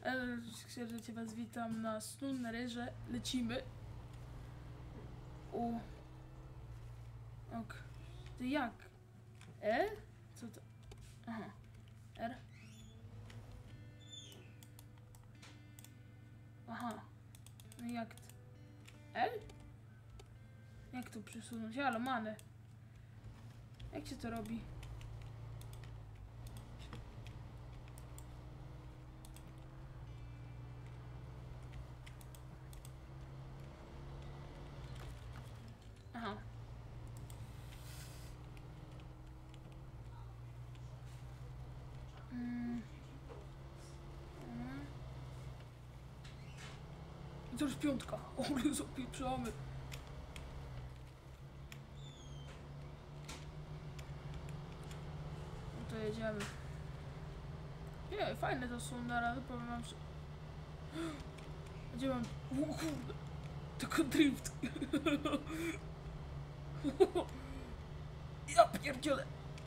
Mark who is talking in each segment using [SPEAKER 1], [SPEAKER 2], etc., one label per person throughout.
[SPEAKER 1] Serdecznie was witam na Snunnerze. Lecimy. O. Ok. To jak? E? Co to? Aha. R. Aha. No jak to? L? Jak to przesunąć? Halo, manę. Jak się to robi? Aha. I to już piątka. O, ale zapieprzamy. No to jedziemy. Nie, fajne to są na razie, powiem wam, że... Gdzie mam... O kurde. Tylko drift. Ja pierdzielę.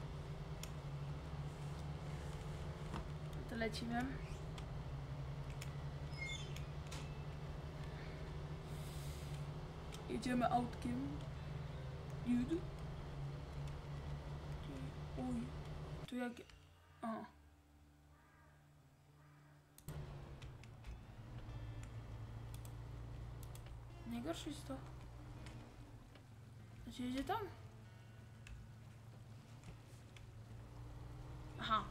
[SPEAKER 1] To lecimy. Jedziemy autkiem. Judy. Oj. Tu jak... Aha. Najgorsze jest to... Gdzie jedzie tam? Aha.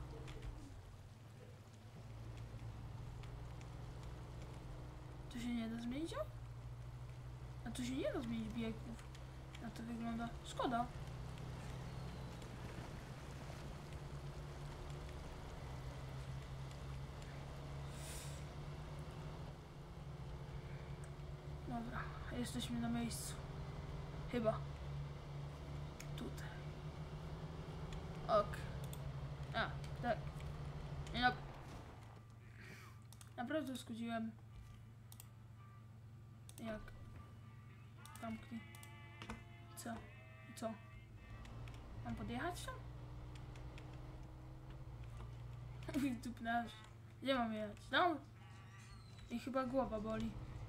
[SPEAKER 1] To się nie da zmienić? A tu się nie da zmienić biegów. Na to wygląda. Szkoda. Dobra, jesteśmy na miejscu. Chyba. Tutaj. Ok. A, tak. No. Naprawdę skudziłem. Jak? Zamknij. Co? I co? Mam podjechać tam? Dupnasz. Gdzie mam jechać? Tam? I chyba głowa boli.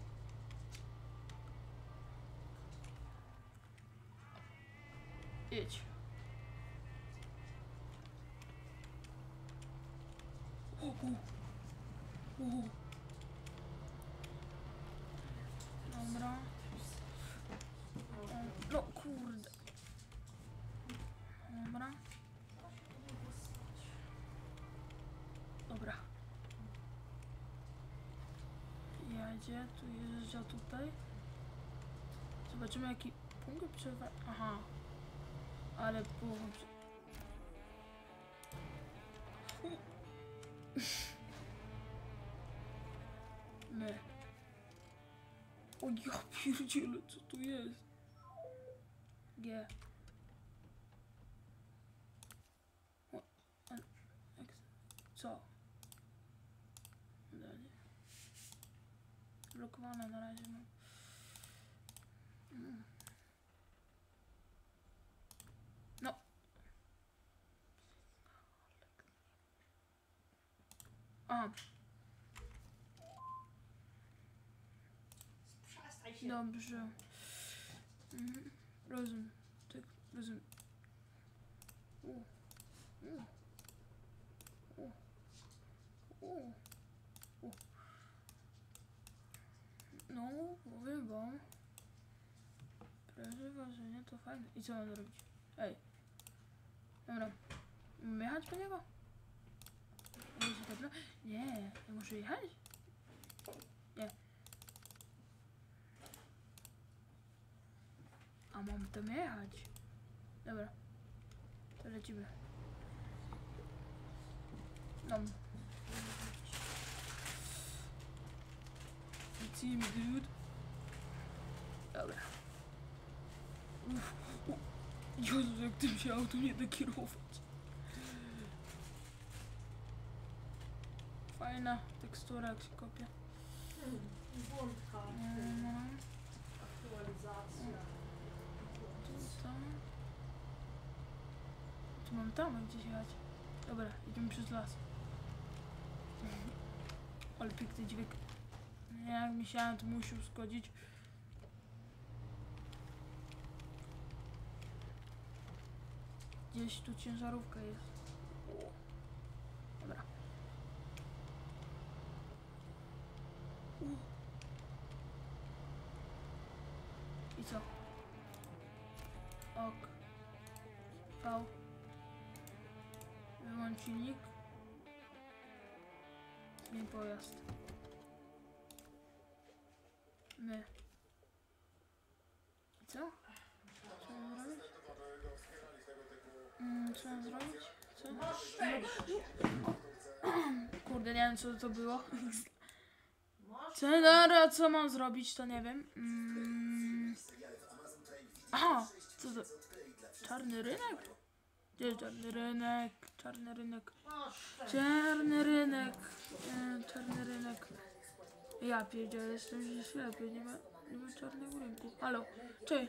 [SPEAKER 1] Idź. Dobra. No kurde. Dobra. Dobra. Jedzie, tu jeżdża tutaj. Zobaczymy jaki punkt przewa... Aha. Ale punkt... My. O ja pierdzielę, co tu jest? G. O, co? Dalej. Blokowane na razie mam. No. Aha. Dobrze. Rozumiem. Tak, rozumiem. No, powiem wam. Proszę wrażenia, to fajne. I co mam zrobić? Ej. Dobra. Mam jechać po niego? Nie, ja muszę jechać? Nie. A mam tam jechać. Dobra. To lecimy. No. Lecimy, dude. Dobra. Jezu, jak tym się auto nie da kierować. Fajna tekstura, jak się kopie.
[SPEAKER 2] Włączka. Aktualizacja.
[SPEAKER 1] Tu mam tam gdzieś jechać. Dobra, idziemy przez las. Ale piękny dźwięk. Jak myślałem, to musiał zgodzić. Gdzieś tu ciężarówka jest. Dobra. I co? Ok. V. Wyłącz silnik. Zmień pojazd. My. I co? Co mam zrobić? Co mam zrobić? Co? Kurde, nie wiem co to było. Co mam zrobić, to nie wiem. Aha, co to? Czarny rynek? Gdzie jest czarny rynek? Czarny rynek. Czarny rynek. Czarny rynek. Ja pierdzielę, jestem ślepy, nie ma czarnego rynku. Halo, cześć.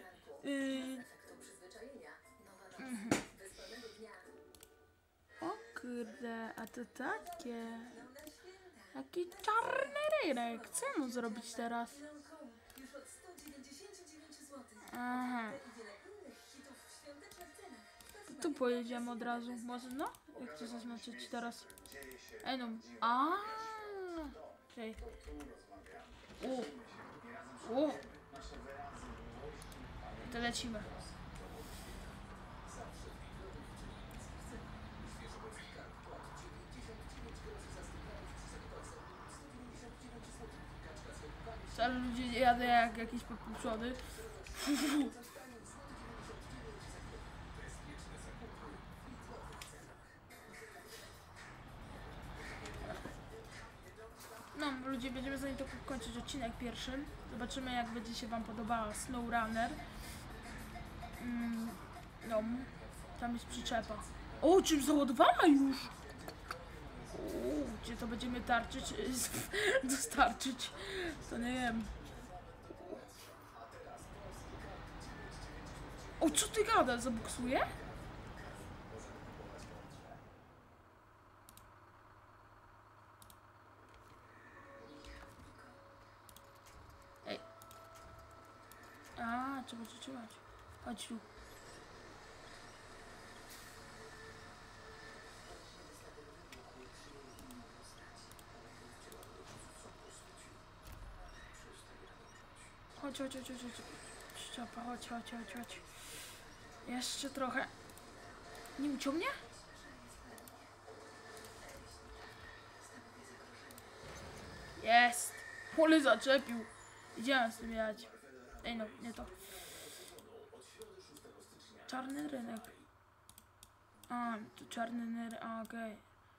[SPEAKER 1] O kurde, a to takie. Taki czarny rynek. Co mam zrobić teraz? Aha. Tu pojedziemy od razu. Może no? Jak to zaznaczyć teraz? Ej no. Okej. O. To lecimy. Wcale ludzie jadą jak jakieś popłuczony. No, ludzie, będziemy za to kończyć odcinek pierwszy. Zobaczymy, jak będzie się wam podobała SnowRunner. No, tam jest przyczepa. O, czym załadowana już? Gdzie to będziemy dostarczyć? To nie wiem. O, co ty gadasz? Zabuksuje? Ej. Trzeba zatrzymać. Chodź tu. Chodź. Szczapa, chodź. Jeszcze trochę. Nie uciągnie? Jest! Ole zaczepił. Idziemy z tym jechać. Ej no, nie to. Czarny rynek. To czarny rynek, okej.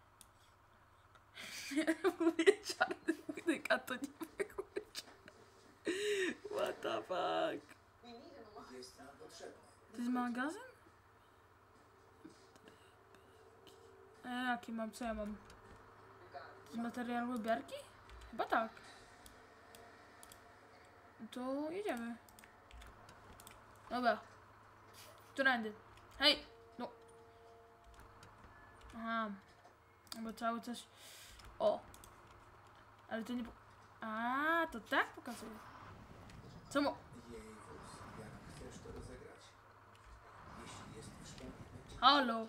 [SPEAKER 1] Mówię czarny rynek, a to nie wychodzi. What the fuck? To jest magazyn? Jaki mam? Co ja mam? To jest materiał wybiarki? Chyba tak. To jedziemy. Dobra. Którędy? Hej! No. Aha. Bo cały coś... O. Ale to nie... To tak pokazuje. Co mo... Halo.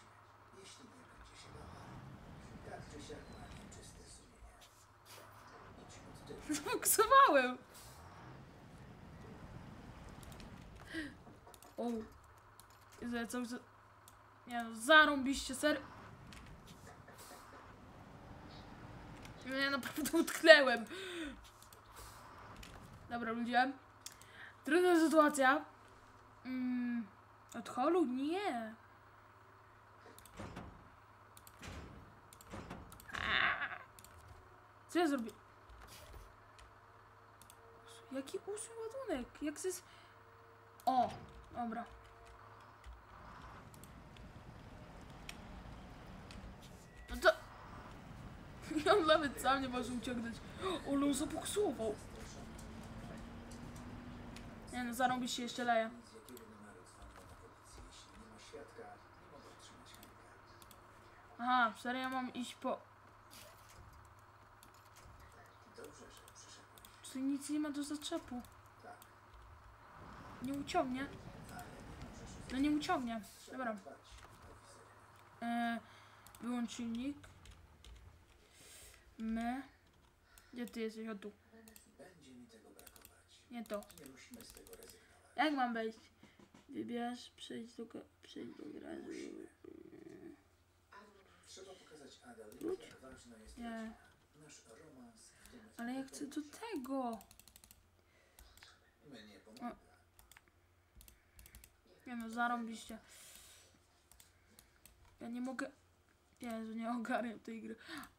[SPEAKER 1] Zbuksowałem. O. Jezu, ja cały czas... Nie no, zarąbiście, serio. Ja naprawdę utknęłem. Dobra, ludzie. Trudna sytuacja. Od holu? Nie. Co ja zrobię? Jaki ósmy ładunek? Jak to jest... O, dobra. No to... On nawet sam nie może uciągnąć. Ale on zabuksował. Nie no, zarąbisz się, jeszcze leje. Aha, serio mam iść po... Tutaj nic nie ma do zaczepu. Nie uciągnie. No nie uciągnie. Dobra. Wyłącz silnik. My. Gdzie ty jesteś? O tu. Nie to. Jak mam wejść? Wybierz, przejdź do garażu. Wróć? Nie. Ale ja chcę do tego. O. Nie no, zarąbiście. Ja nie mogę... Jezu, nie ogarniam tej gry.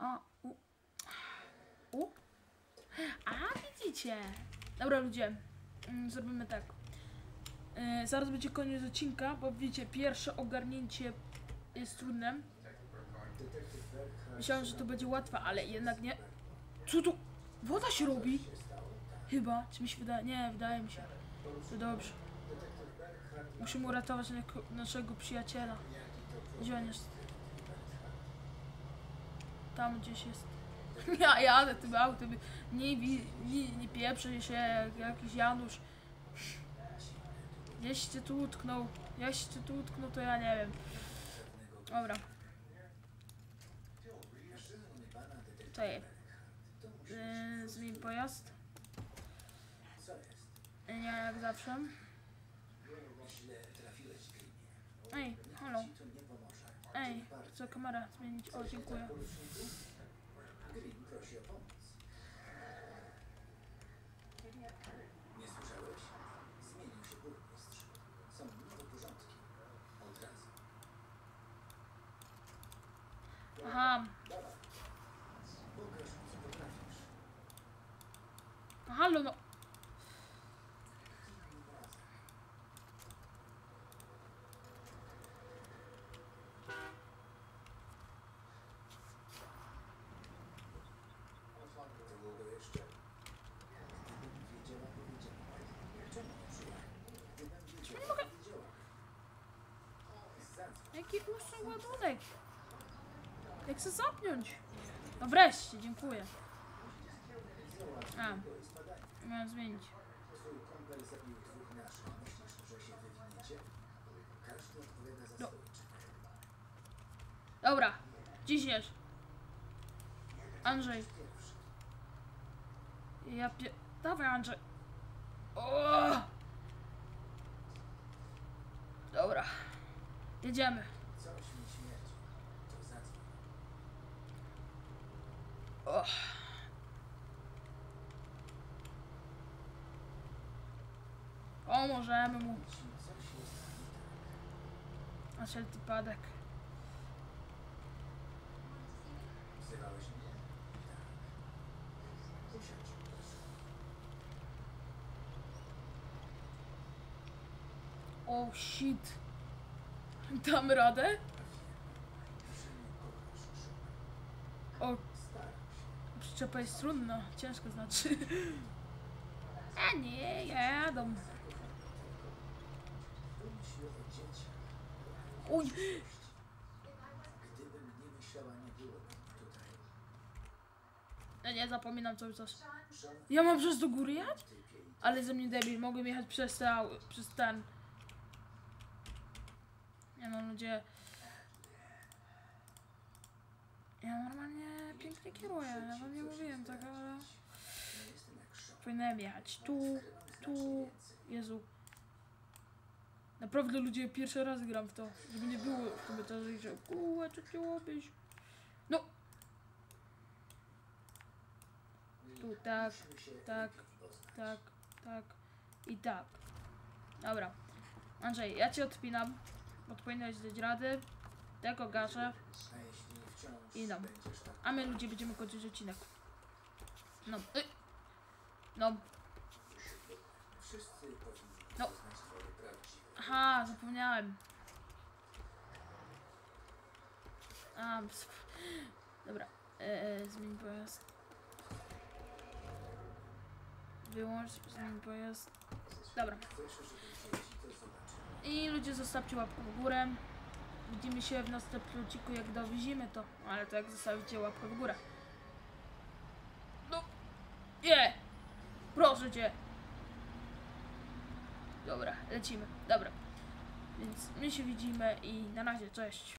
[SPEAKER 1] A, widzicie. Dobra ludzie, zrobimy tak. Zaraz będzie koniec odcinka, bo wiecie, pierwsze ogarnięcie jest trudne. Myślałem, że to będzie łatwe, ale jednak nie. Co tu? Woda się robi? Chyba, czy mi się wydaje? Nie, wydaje mi się. To dobrze. Musimy uratować naszego przyjaciela. Gdzie on jest? Tam gdzieś jest. Ja jadę tym autem. Nie pieprzę się jak jakiś Janusz. Jeśli cię tu utknął, to ja nie wiem. Dobra. Tutaj. Zmień pojazd. Nie jak zawsze. Ej, halo. Ej, chcę kamerę zmienić. O, dziękuję.
[SPEAKER 3] Nie słyszałeś? Zmienił się burmistrz. Są nowe porządki. Od razu.
[SPEAKER 1] Aha.
[SPEAKER 3] Pokaż, co potrafisz.
[SPEAKER 1] Halo, no.
[SPEAKER 3] To długo jeszcze? Gdybym wiedziała, powiedziała. Czemu nie przyjechał? Gdybym wiedziała, powiedziała. Zadzwoń.
[SPEAKER 1] Jaki dłuższy ładunek? Jak chcę zapiąć? No wreszcie, dziękuję. Miałem zmienić.
[SPEAKER 3] Twój kumpel zabił dwóch naszych. Myślisz, że się wywiniecie? Każdy odpowiada za
[SPEAKER 1] No.
[SPEAKER 3] swoje czyny.
[SPEAKER 1] Dobra, ciśniesz. Andrzej. Dawaj, Andrzej. O! Dobra. Jedziemy.
[SPEAKER 3] Coś mi śmierdzi. To zadzwoń.
[SPEAKER 1] O. Możemy mu.
[SPEAKER 3] Coś jest nie tak.
[SPEAKER 1] Na wszelki wypadek.
[SPEAKER 3] Wzywałeś mnie? Tak. Usiądź, proszę.
[SPEAKER 1] O, shit. Damy radę? O, przyczepa jest trudna. Ciężko znaczy. A nie, jadą.
[SPEAKER 3] Pomyśl o dzieciach.
[SPEAKER 1] Uj.
[SPEAKER 3] Gdybym nie myślała, nie byłoby tutaj.
[SPEAKER 1] Ja nie zapominam cały czas. Ja mam przez do góry jechać? Ale ze mnie debil, mogłem jechać przez ten. Ja mam ludzie. Ja normalnie pięknie kieruję, ja wam nie mówiłem tak, ale... Powinienem jechać tu, Jezu. Naprawdę ludzie, pierwszy raz gram w to, żeby nie było w komentarzach, że kurwa, co chciałobyś? No! Tu tak i tak. Dobra. Andrzej, ja cię odpinam, bo tu powinieneś dać rady. Tego gaszę. I no. A my ludzie będziemy kończyć odcinek. No. No. No. Aha, zapomniałem. Dobra. Zmień pojazd. Wyłącz, zmień pojazd. Dobra. I ludzie, zostawcie łapkę w górę. Widzimy się w następnym odcinku, jak dowieziemy to. Ale to jak zostawicie łapkę w górę. No. proszę cię. Dobra, lecimy. Dobra. Więc my się widzimy i na razie, cześć.